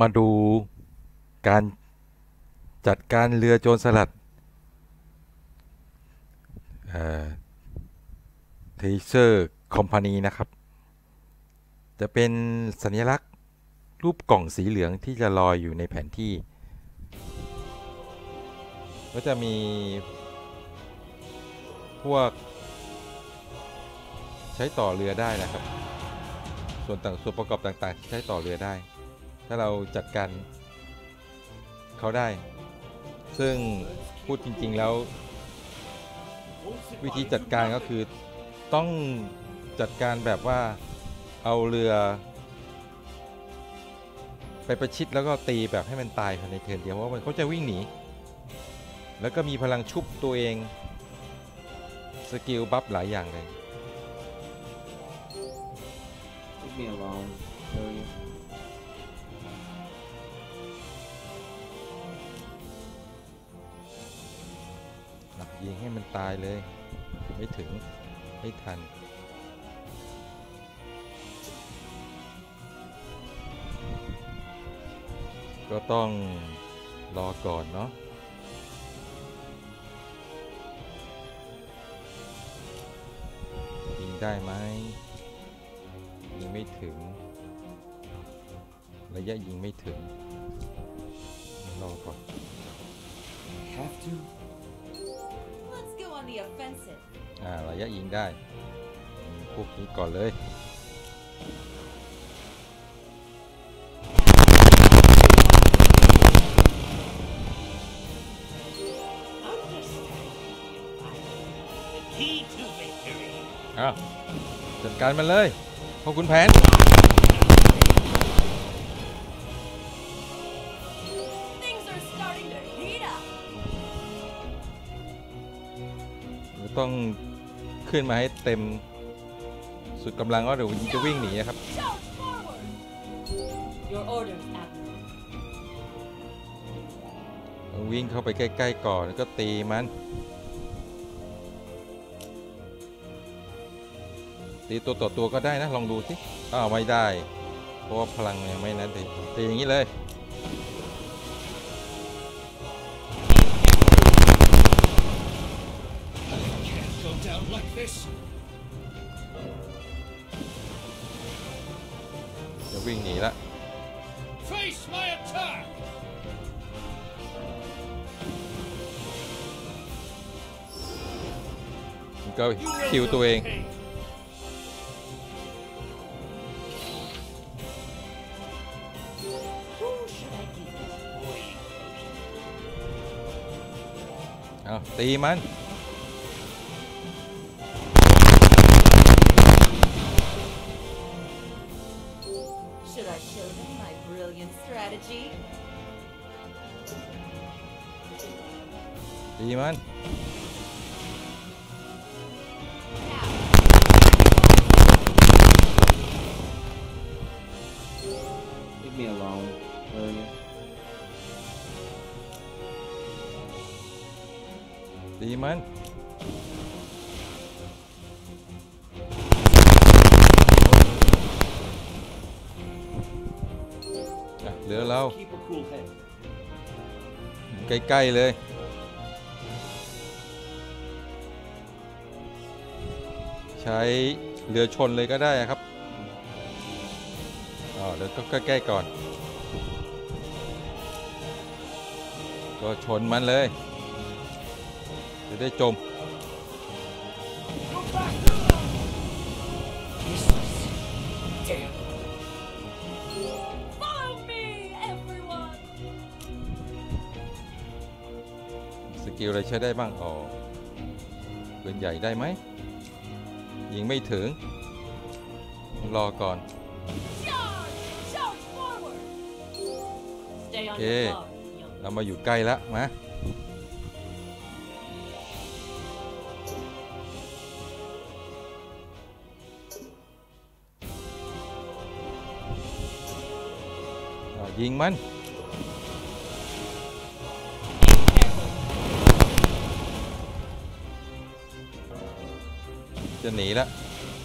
มาดูการจัดการเรือโจรสลัดเทเซอร์คอมพานีนะครับจะเป็นสัญลักษณ์รูปกล่องสีเหลืองที่จะลอยอยู่ในแผนที่ก็จะมีพวกใช้ต่อเรือได้นะครับส่วนประกอบต่างๆที่ใช้ต่อเรือได้ถ้าเราจัดการเขาได้ซึ่งพูดจริงๆแล้ววิธีจัดการก็คือต้องจัดการแบบว่าเอาเรือไปประชิดแล้วก็ตีแบบให้มันตายภายในเทิร์นเดียวเพราะว่าเขาจะวิ่งหนีแล้วก็มีพลังชุบตัวเองสกิลบัฟหลายอย่างเลยยิงให้มันตายเลยไม่ถึงไม่ทันก็ต้องรอก่อนเนาะยิงได้ไหมยิงไม่ถึงระยะยิงไม่ถึงรอก่อนระยะยิงได้พวกนี้ก่อนเลยจัดการมันเลยขอบคุณแผนต้องขึ้นมาให้เต็มสุดกำลังก็เดี๋ยวยิงจะวิ่งหนีนะครับวิ่งเข้าไปใกล้ๆก่อนแล้วก็ตีมันตีตัวต่อตัวก็ได้นะลองดูสิไม่ได้เพราะว่าพลังยังไม่นั้นตีอย่างนี้เลยจะวิ่งหนีละมันก็คิวตัวเองตีมันตีมันตีมันเหลือเราใกล้ๆเลยใช้เรือชนเลยก็ได้ครับเดี๋ยวก็ใกล้ๆก่อนก็ชนมันเลยจะได้จมสกิลอะไรใช้ได้บ้างปืนใหญ่ได้ไหมยิงไม่ถึงรอก่อนโอเคเรามาอยู่ใกล้แล้วมายิงมันจะหนีแล้ว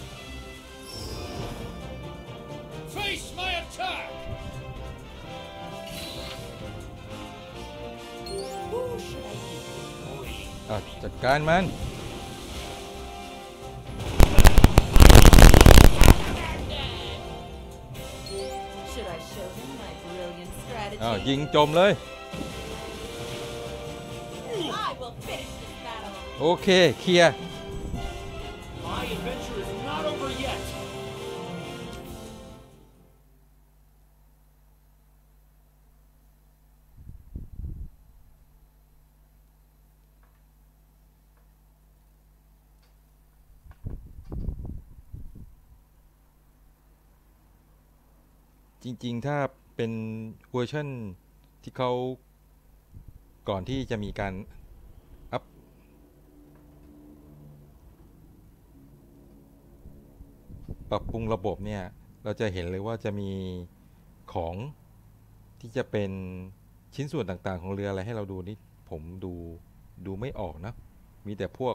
Face my attack. จัดการมัน Should I show him my brilliant ยิง strategy? จมเลย I will finish this battle. โอเค เคลียร์ My adventure is not over yet. จริงๆ ถ้าเป็นเวอร์ชันที่เขาก่อนที่จะมีการอัพปรับปรุงระบบเนี่ย เราจะเห็นเลยว่าจะมีของที่จะเป็นชิ้นส่วนต่างๆของเรืออะไรให้เราดูนี่ผมดูไม่ออกนะ มีแต่พวก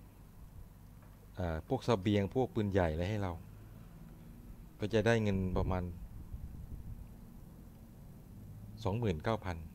เสบียงพวกปืนใหญ่อะไรให้เรา ก็จะได้เงินประมาณ 29,000